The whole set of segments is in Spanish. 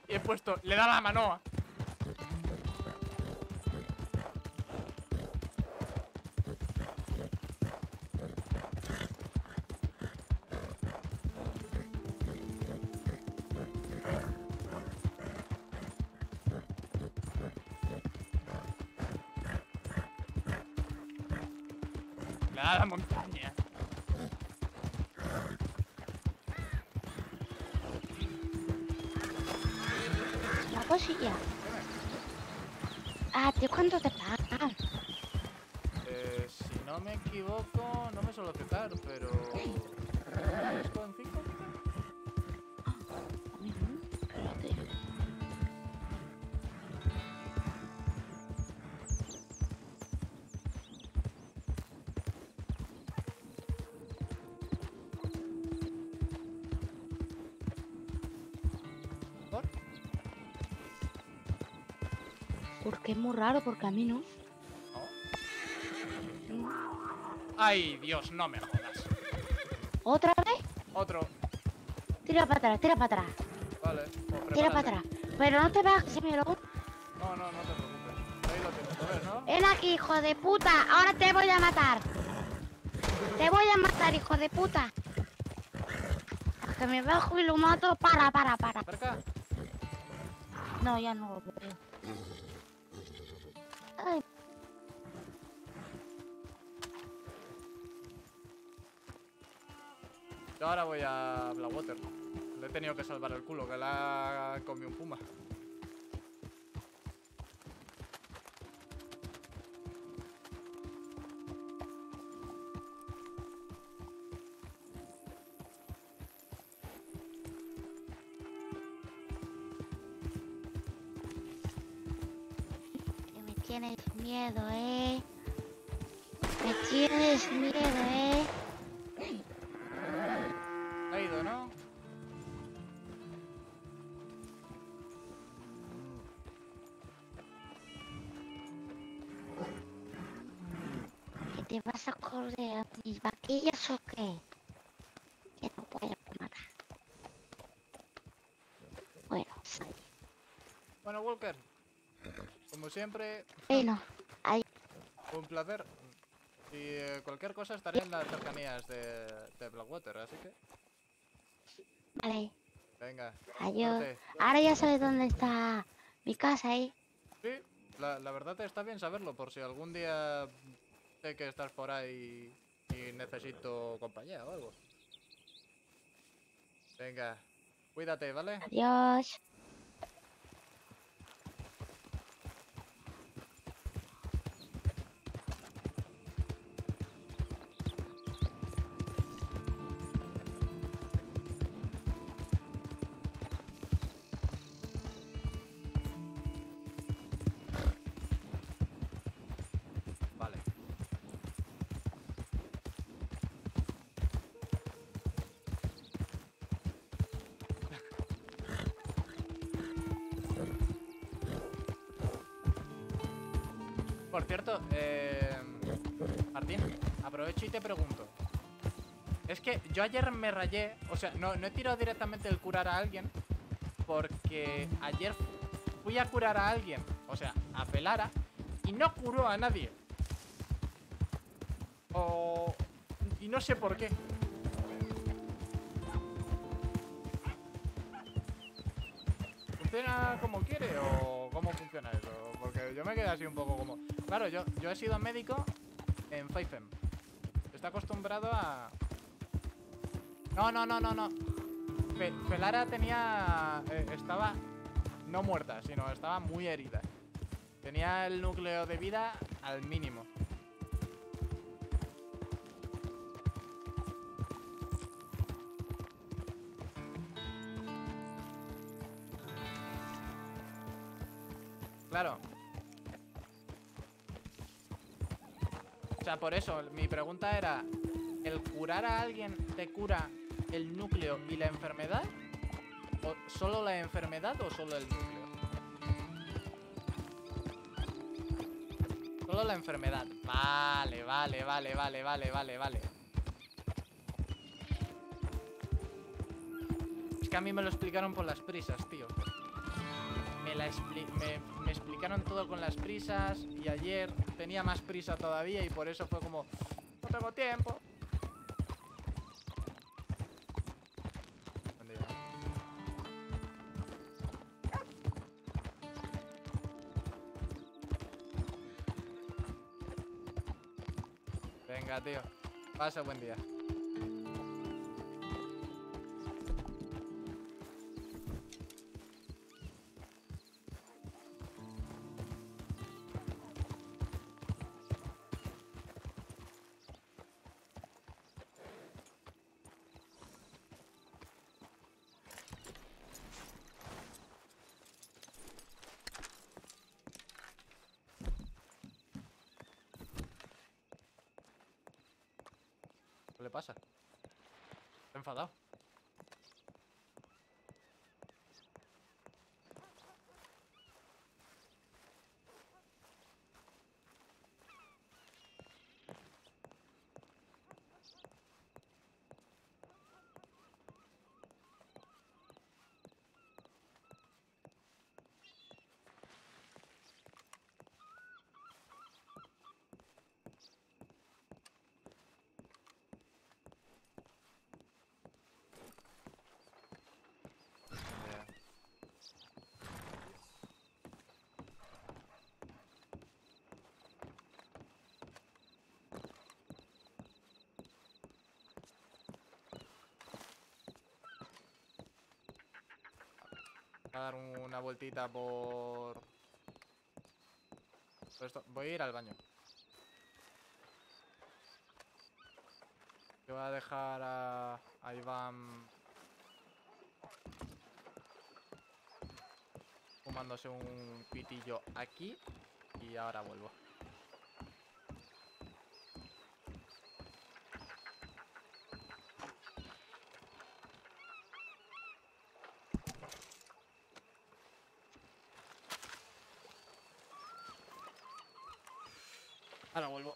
Y he puesto, le da la manoa. Le da la montaña. Una cosilla. Ah, ¿tío cuánto te pagan? Si no me equivoco, no me suelo fijar, pero... ¿3,5? A mí no, espérate. ¿Por? Porque es muy raro, porque a mí no. Ay, Dios, no me jodas. ¿Otra vez? Otro. Tira para atrás, tira para atrás. Vale, pues Tira para prepárate. atrás. Pero no te bajes, Melo. No, no, no te preocupes. Ahí lo tienes, ¿lo ves, no? Ven aquí, hijo de puta. Ahora te voy a matar. Te voy a matar, hijo de puta. Que me bajo y lo mato. Para. ¿Cerca? No, ya no lo veo. Ay, Yo ahora voy a Blackwater. Le he tenido que salvar el culo, que la ha comido un puma. que me tienes miedo, Me tienes miedo, Ha ido, ¿no? ¿Que te vas a correr a mis vaquillas o qué? Que no puedo matar. Bueno, sal. Bueno, Walker. Como siempre, Bueno, ahí. un placer. Y cualquier cosa estaré en las cercanías de Blackwater, así que... Vale, Venga, adiós. suerte. Ahora ya sabes dónde está mi casa, Sí, la verdad está bien saberlo, por si algún día sé que estás por ahí y necesito compañía o algo. Venga, cuídate, ¿vale? Adiós. Vale. Por cierto, Martín, aprovecho y te pregunto. Es que yo ayer me rayé, o sea, no he tirado directamente el curar a alguien, porque ayer fui a curar a alguien, o sea, a Pelara, y no curó a nadie. Y no sé por qué. ¿Funciona como quiere o cómo funciona eso? Porque yo me quedé así un poco como... Claro, yo he sido médico en Faitham. Está acostumbrado a... No. Pelara tenía... estaba no muerta, sino estaba muy herida. Tenía el núcleo de vida al mínimo. Claro. O sea, por eso, mi pregunta era... ¿El curar a alguien te cura el núcleo y la enfermedad? ¿O solo la enfermedad o solo el núcleo? Solo la enfermedad. Vale. Es que a mí me lo explicaron por las prisas, tío. me explicaron todo con las prisas. Y ayer tenía más prisa todavía. Y por eso fue como, no tengo tiempo. ¿Dónde iba? Venga, tío. Pasa buen día. ¿Qué le pasa? Está enfadado. Ya. Voy a dar una vueltita por esto. Voy a ir al baño. Yo voy a dejar a Iván fumándose un pitillo aquí. Y ahora vuelvo. Ahora vuelvo.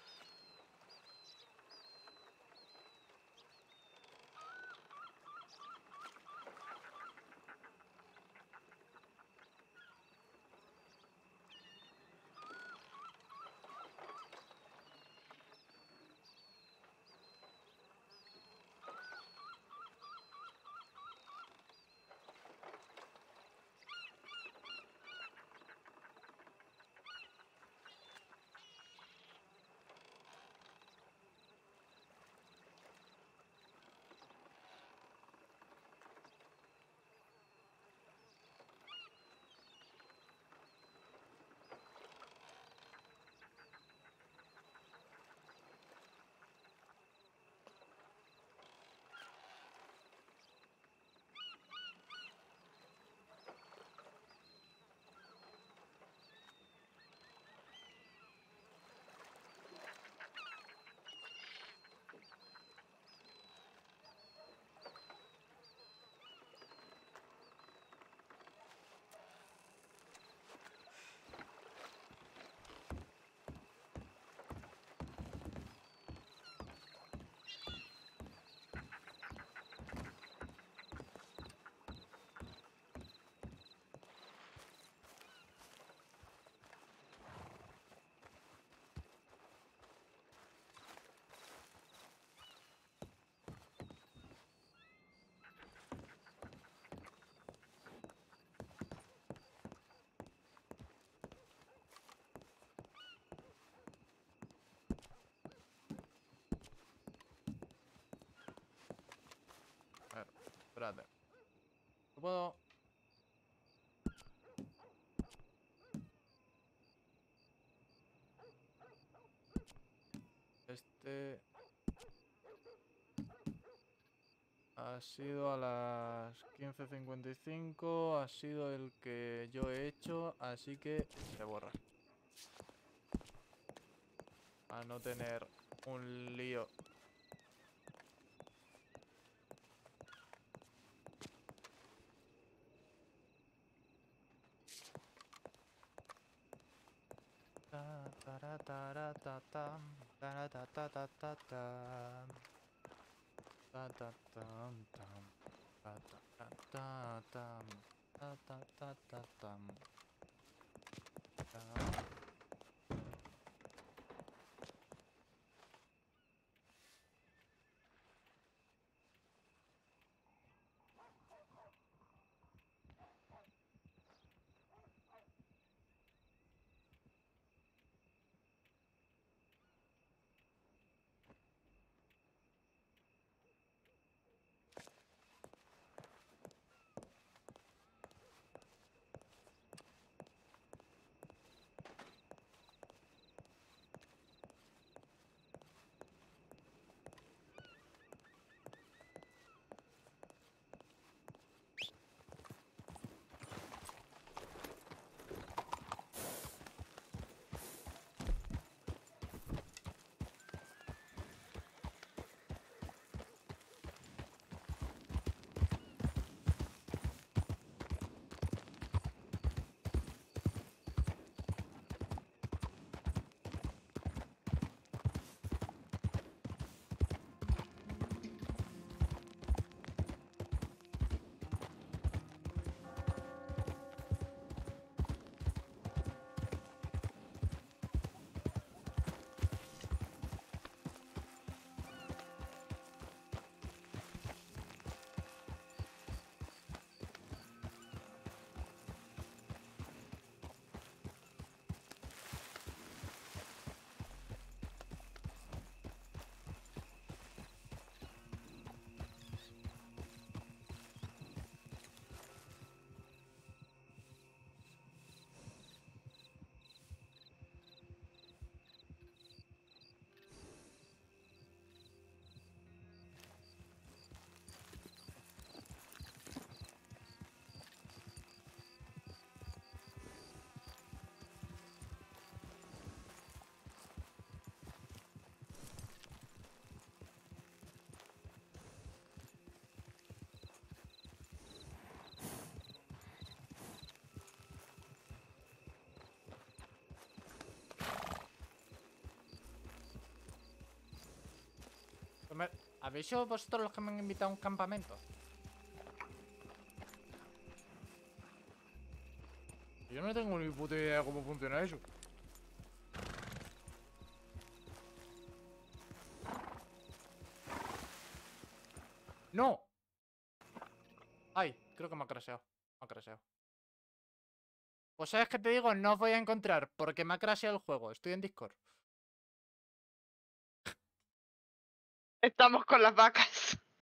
A ver, espérate. ¿No puedo? Este ha sido a las 15:55. Ha sido el que yo he hecho. Así que se borra. A no tener un lío. Ta, tara, tara, ta, tam, tara, ta, ta, ta, ta, tam. Ta, ta, tam, tam. Ta, ta, ta, ta, tam. Ta, ta, ta, ta, tam. Ta. ¿Habéis sido vosotros los que me han invitado a un campamento? Yo no tengo ni puta idea de cómo funciona eso. ¡No! Ay, creo que me ha crasheado. Me ha crasheado. Pues sabes que te digo, no os voy a encontrar porque me ha crasheado el juego. Estoy en Discord. Estamos con las vacas.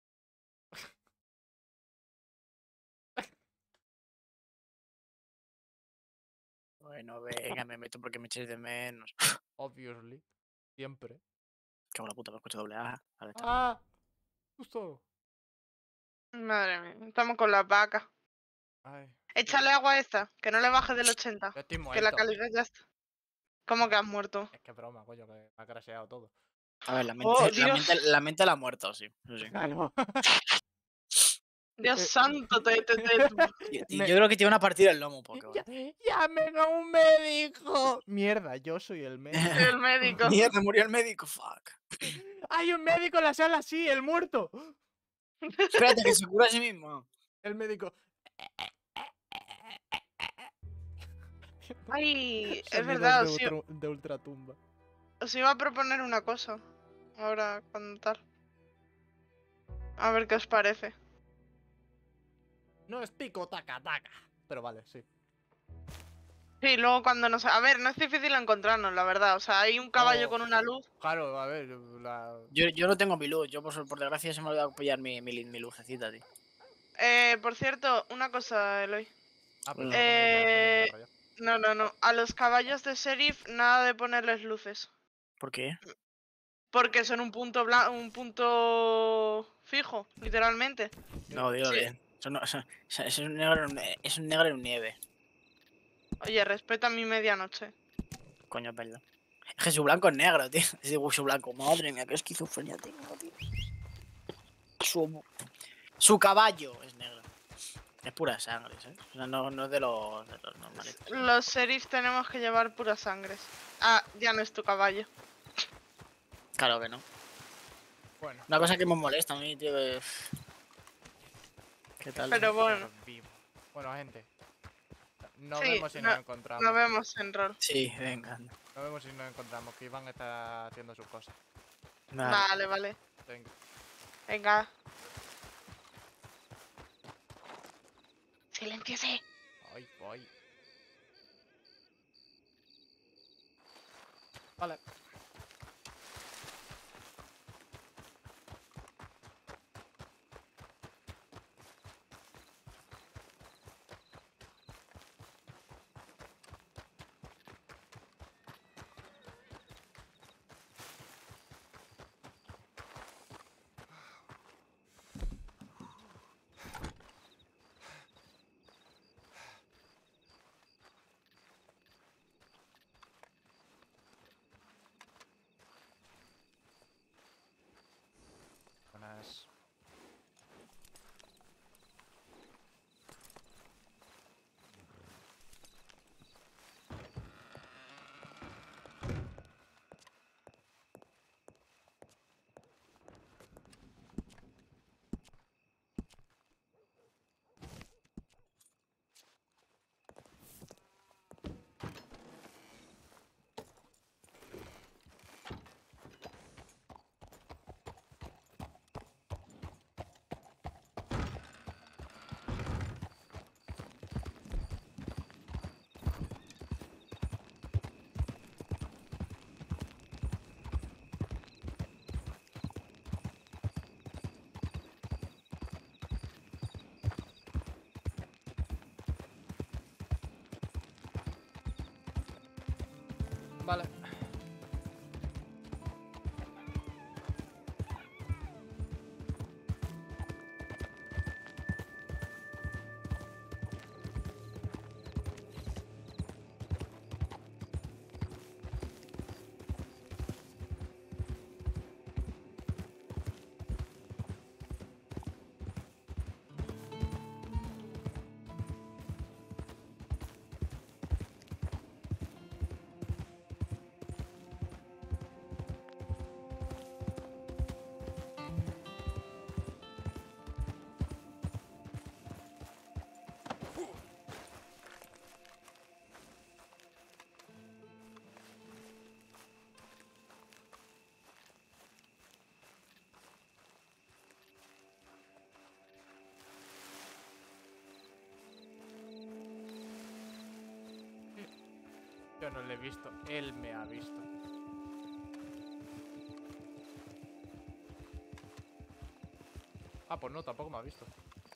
Bueno, venga, me meto porque me echéis de menos. Obviously. Siempre. Cago en la puta, me escucho doble A. Vale, está. ¡Ah! Justo. Madre mía, estamos con las vacas. Ay. Échale agua a esta, que no le baje del 80. Yo estoy Que la muerto. calidad ya está. ¿Cómo que has muerto? Es que broma, coño, que me ha crasheado todo. A ver, la mente, Oh, la, Dios. mente, la mente la ha muerto, sí. Eso sí. Claro. Dios santo, Yo creo que tiene una partida el lomo un poco. ¡Llamen a un médico! Mierda, yo soy el médico. el médico. Mierda, murió el médico, fuck. ¡Hay un médico en la sala! ¡Sí, el muerto! Espérate, que se cura a sí mismo. El médico. Ay, es Sonidos verdad, de ultratumba. os iba a proponer una cosa. Ahora, cuando tal. A ver qué os parece. No es pico, taca, taca. Pero vale, sí. Sí, luego cuando nos... A ver, no es difícil encontrarnos, la verdad. O sea, hay un caballo Oh. con una luz. Claro, a ver, Yo no tengo mi luz. Yo, por desgracia, se me ha olvidado pillar mi lucecita, tío. Por cierto, una cosa, Eloy. Ah, pues No, no, no. A los caballos de sheriff nada de ponerles luces. ¿Por qué? Porque son un punto un punto fijo, literalmente. No, digo Sí. bien. Es un negro en nieve. Oye, respeta mi medianoche. Coño, perdón. Es que su blanco es negro, tío. Es de su blanco. Madre mía, qué esquizofrenia tengo, tío. Su caballo es negro. Es pura sangre, ¿sabes? O sea, no es de los normales. Los sheriffs tenemos que llevar puras sangres. Ah, ya no es tu caballo. Claro que no. Bueno. Una cosa que me molesta a mí, tío, es... ¿Qué tal? Pero bueno. Bueno, gente. Nos Sí, vemos si nos encontramos. Nos vemos en rol. Sí, venga. Anda. Nos vemos si nos encontramos, que Iván está haciendo sus cosas. Vale. Vale. Venga. Venga. Silénciese. Ay, voy. Vale. Buenas. Vale. Yo no le he visto, él me ha visto. Ah, pues no, tampoco me ha visto.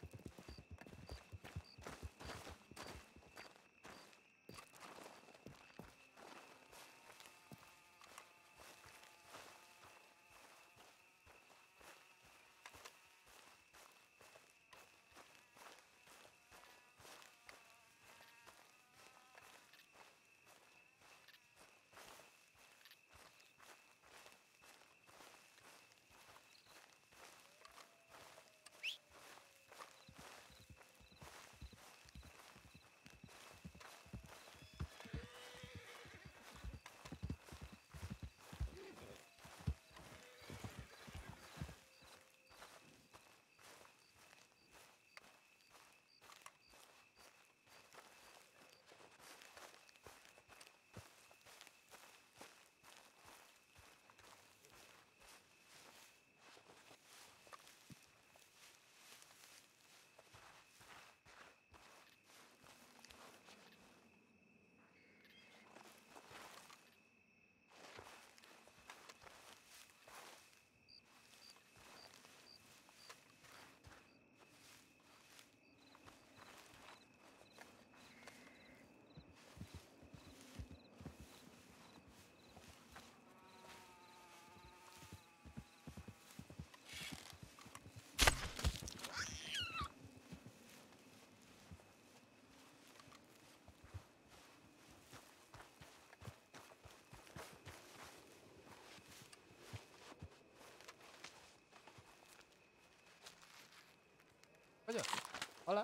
Oye, hola.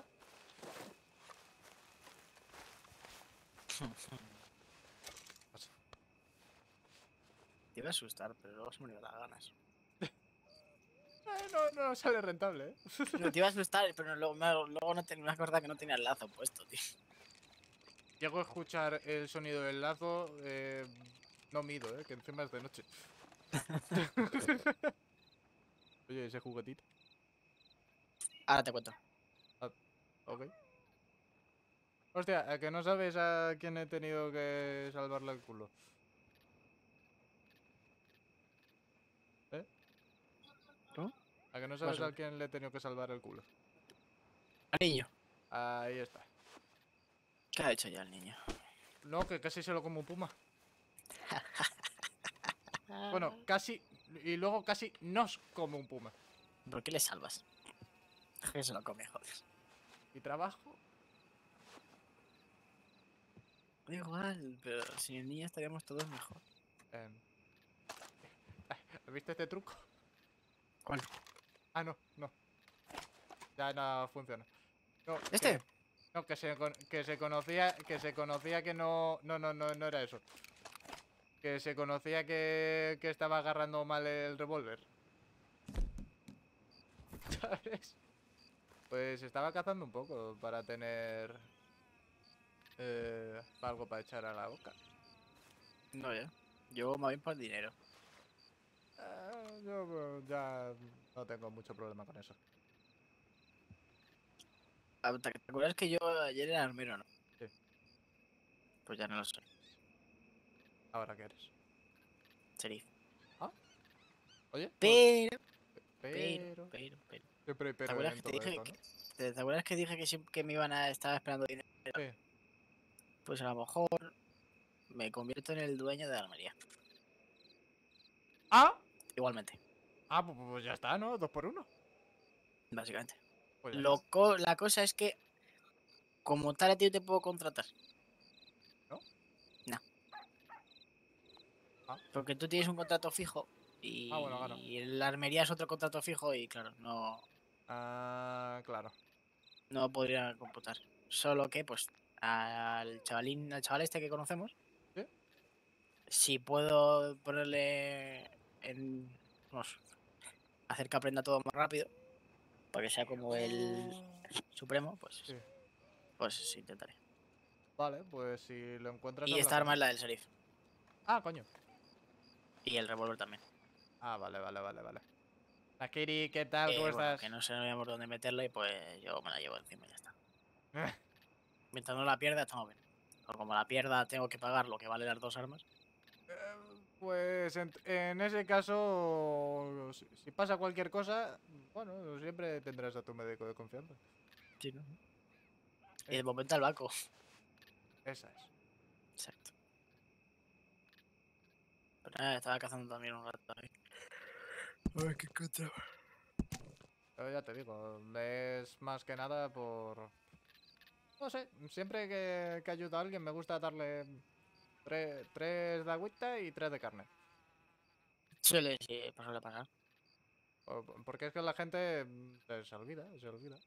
Pasa. Te iba a asustar, pero luego se me dio las ganas. No sale rentable, ¿eh? No te iba a asustar, pero luego me acordaba que no tenía el lazo puesto, tío. Llego a escuchar el sonido del lazo, no mido, que encima es de noche. Oye, ese juguetito. Ahora te cuento. Ah, ok. Hostia, ¿a que no sabes a quién he tenido que salvarle el culo? ¿Eh? ¿Tú? ¿A que no ¿Qué sabes pasó? a quién le he tenido que salvar el culo? Niño. Ahí está. ¿Qué ha hecho ya el niño? No, que casi se lo come un puma. Bueno, casi... Y luego casi nos come un puma. ¿Por qué le salvas? Que se lo come, joder. ¿Y trabajo? Da igual, pero sin el niño estaríamos todos mejor. Em, ¿Has visto este truco? ¿Cuál? Ah, no. Ya no funciona. No, ¿Este? No, que se conocía que no era eso. Que se conocía que estaba agarrando mal el revólver. ¿Sabes? Pues estaba cazando un poco para tener algo para echar a la boca. No, ya. Yo más bien por el dinero. Yo ya no tengo mucho problema con eso. ¿Te acuerdas que yo ayer era armero, no? Sí. Pues ya no lo soy. ¿Ahora qué eres? Sheriff. ¿Ah? Oye, pues... Pero, Pero... pero. Siempre hay ¿Te pero acuerdas en que te todo dije esto, ¿no? ¿te acuerdas que dije que siempre que me iban a estar esperando dinero? Sí. Pues a lo mejor me convierto en el dueño de la armería. ¡Ah! Igualmente, Pues ya está, ¿no? 2 por 1. básicamente. Pues ya está, La cosa es que, como tal, a ti no te puedo contratar. ¿no? No. Ah. Porque tú tienes un contrato fijo Bueno, claro. y la armería es otro contrato fijo y, claro, Claro. no podría computar. Solo que, pues, al chaval este que conocemos, ¿Sí? si puedo ponerle en. Vamos, hacer que aprenda todo más rápido, para que sea como el supremo, Sí. pues sí, intentaré. Vale, pues si lo encuentras, Y habla esta con arma él. es la del sheriff. Ah, coño. Y el revólver también. Vale. Nakiri, ¿qué tal? ¿Cómo Bueno, que estás? no sabíamos dónde meterla y pues yo me la llevo encima y ya está. Mientras no la pierda, estamos bien. O como la pierda, tengo que pagar lo que vale las dos armas. Pues en ese caso, si pasa cualquier cosa, bueno, siempre tendrás a tu médico de confianza. Sí, ¿no? Y Eh, de momento al banco. Esa es. Exacto. Pero nada, estaba cazando también un rato ahí. A ver qué encontraba. Pero ya te digo, es más que nada por... No sé, siempre que ayudo a alguien me gusta darle tres de agüita y 3 de carne. Suele, sí, pues suele pasar. Porque es que la gente se olvida.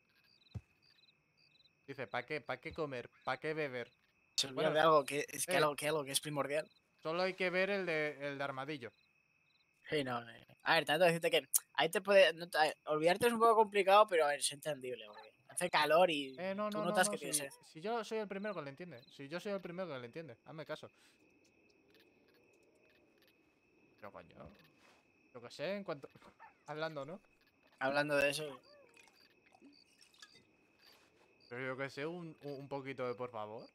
Dice, ¿para qué comer? ¿Para qué beber? Se olvida Bueno, de algo que es eh, algo que es primordial. solo hay que ver el de armadillo. Sí, no. A ver, tanto decirte que ahí te puede. Olvidarte es un poco complicado, pero a ver, es entendible. Porque hace calor y tú notas No, que tienes sed. si yo soy el primero que lo entiende. Si yo soy el primero que lo entiende, hazme caso. Pero coño, yo qué sé, en cuanto... Hablando, ¿no? Hablando de eso, Pero yo qué sé, un poquito de por favor.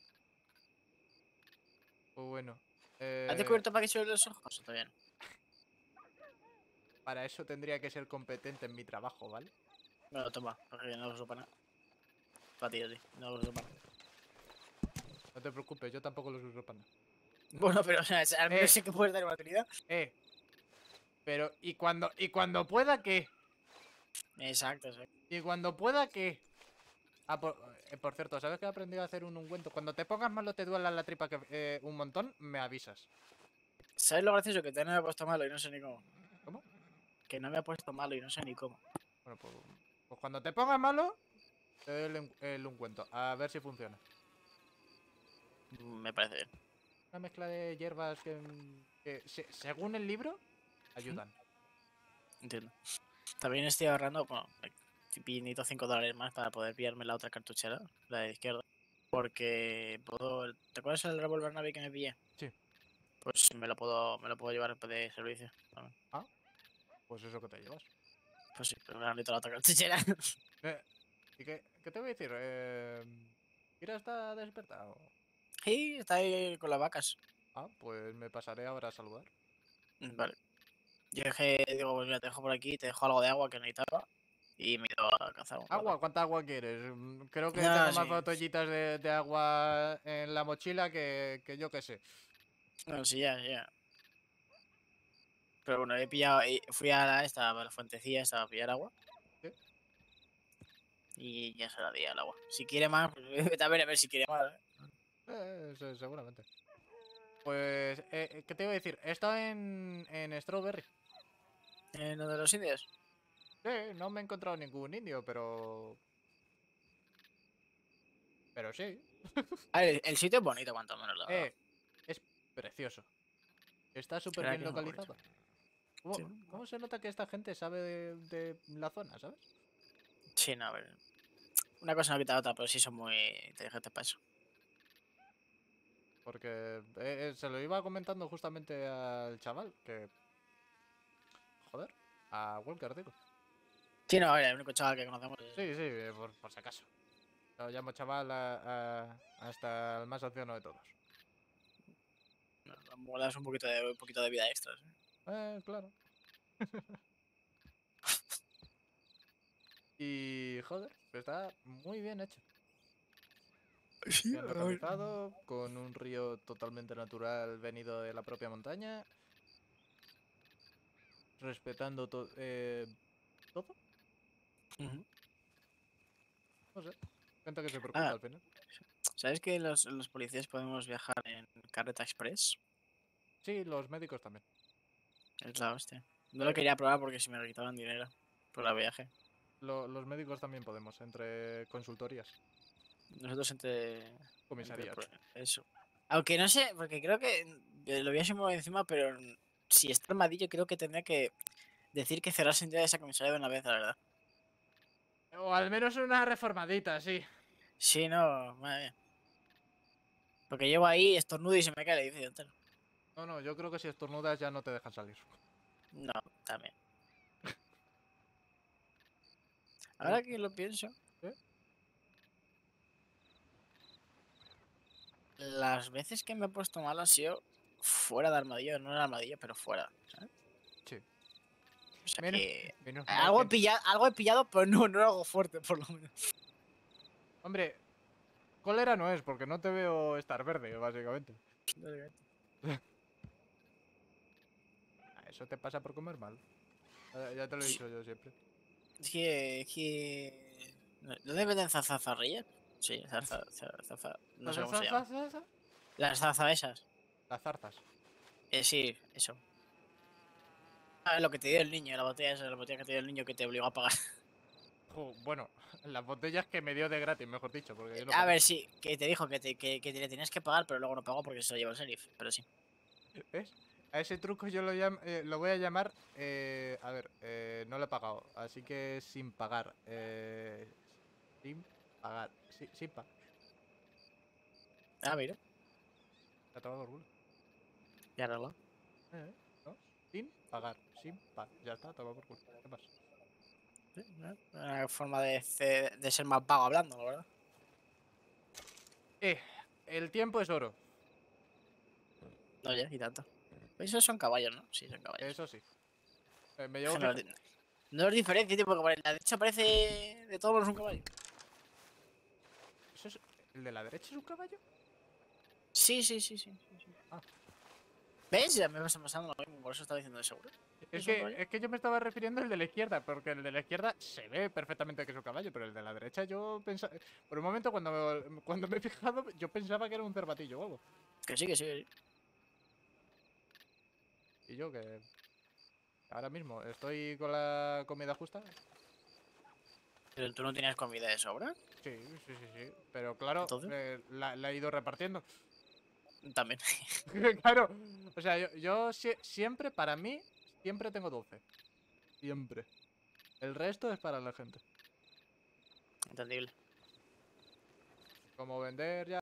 Pues bueno, ¿has descubierto para qué sirven los ojos? Todavía no. para eso tendría que ser competente en mi trabajo, ¿vale? Bueno, toma, porque no lo uso para nada. Para ti, sí, no lo uso para nada. No te preocupes, yo tampoco los uso para nada. Bueno, pero o sea, al menos sé que puedes dar una utilidad. Pero, ¿y cuando pueda qué? Exacto, sí. ¿Y cuando pueda qué? Por cierto, ¿sabes que he aprendido a hacer un ungüento? Cuando te pongas malo te duela la tripa un montón, me avisas. ¿Sabes lo gracioso? Que te no me he puesto malo y no sé ni cómo. ¿Cómo? Que no me he puesto malo y no sé ni cómo. Bueno, pues cuando te pongas malo, te doy el ungüento. A ver si funciona. Me parece bien. Una mezcla de hierbas que según el libro, ayudan. Entiendo. También estoy ahorrando, bueno, necesito $5 más para poder pillarme la otra cartuchera, la de izquierda. Porque puedo. ¿Te acuerdas el revólver Navi que me pillé? Sí. Pues me lo puedo llevar de servicio también. Ah, pues eso que te llevas. Pues sí, pero necesito la otra cartuchera. ¿Y qué te voy a decir? ¿Kira está despertado? Sí, está ahí con las vacas. Ah, pues me pasaré ahora a saludar. Vale. Yo digo, pues mira, te dejo por aquí, te dejo algo de agua que necesitaba. Y me he ido a cazar un rato. ¿Agua? ¿Cuánta agua quieres? Creo que No, tengo sí. más botellitas de agua en la mochila que yo qué sé. No, sí, ya. Pero bueno, he pillado, fui a la fuentecilla esta a pillar agua. ¿Sí? Y ya se la di al agua. Si quiere más, pues vete a ver si quiere más. Seguramente. Pues, ¿qué te iba a decir? He estado en Strawberry. ¿En lo de los indios? Sí, no me he encontrado ningún indio, pero... Pero sí. A ver, el sitio es bonito, cuanto menos, la verdad. Es precioso. Está La súper verdad bien que es muy bonito. localizado. ¿Cómo, Sí, cómo se nota que esta gente sabe de la zona, ¿sabes? sí, no, a ver. Una cosa no quita la otra, pero sí son muy inteligentes para eso. Porque se lo iba comentando justamente al chaval, que... Joder, a Walker, digo. Sí, no, a ver, el único chaval que conocemos es... Sí, por si acaso. Lo llamo chaval hasta el más anciano de todos. No, le das un poquito de vida extra. ¿Sí? Claro. Y joder, está muy bien hecho. Sí, Bien localizado, con un río totalmente natural venido de la propia montaña. Respetando todo. No sé. Gente que se preocupa Ah, al final. ¿sabes que los policías podemos viajar en Carreta Express? Sí, los médicos también. Es la hostia. No lo quería probar porque si me quitaban dinero por el viaje. Los médicos también podemos, entre consultorías, Nosotros entre comisarías. eso. Aunque no sé, porque creo que lo voy a sumar encima, pero si está armadillo, creo que tendría que decir que cerrasen ya esa comisaría de una vez, la verdad. O al menos una reformadita, sí. Sí, no, madre mía. Porque llevo ahí, estornudo y se me cae el edificio entero. No, yo creo que si estornudas ya no te dejan salir. No, también. Pero, Ahora que lo pienso, ¿eh? las veces que me he puesto mal han sido fuera de armadillo, no en armadillo, pero fuera, ¿sabes? Sí. O sea Menos, que menos mal algo que... he pillado, pero no algo fuerte, por lo menos. Hombre, cólera no es, porque no te veo estar verde, básicamente. Eso te pasa por comer mal. Ya te lo he dicho yo siempre. Es que... ¿Dónde venden zarzarrillas? Sí, no sé cómo se llama. Las zarzas esas. Las zarzas. Sí, eso. Ah, lo que te dio el niño, la botella esa, la botella que te dio el niño que te obligó a pagar. Bueno, las botellas que me dio de gratis, mejor dicho, porque yo no A pagué. ver, sí, que te dijo que te le tenías que pagar, pero luego no pagó porque se lo llevó el sheriff, pero sí. ¿Ves? A ese truco yo lo voy a llamar... a ver, no lo he pagado, así que sin pagar. Sin pagar. Sin pagar. Ah, mira, Ya te va por culo. ya arregló. ¿No? Sin pagar. Sin pagar. Ya está, te va por culo. ¿Qué pasa? Sí, ¿no? Una forma de ser más vago hablando, la verdad. Eh, el tiempo es oro. Oye, y tanto. Esos son caballos, ¿no? Sí, son caballos. Eso sí. Me Es llevo que no, fija... no los diferencio, tipo, que por la derecha parece de todos modos un caballo. ¿Eso es... ¿El de la derecha es un caballo? Sí. Ah. ¿Ves? Ya me pasa pasando lo mismo, por eso estaba diciendo de seguro. ¿Es un caballo? Es que yo me estaba refiriendo al de la izquierda, porque el de la izquierda se ve perfectamente que es un caballo, pero el de la derecha yo pensaba... Por un momento cuando me he fijado, yo pensaba que era un cervatillo o algo. Que sí. Y yo que... Ahora mismo estoy con la comida justa. Pero tú no tenías comida de sobra. Sí. Pero claro, Entonces, la he ido repartiendo. también. Claro. O sea, siempre, para mí, siempre tengo 12. Siempre. El resto es para la gente. Entendible. Como vender ya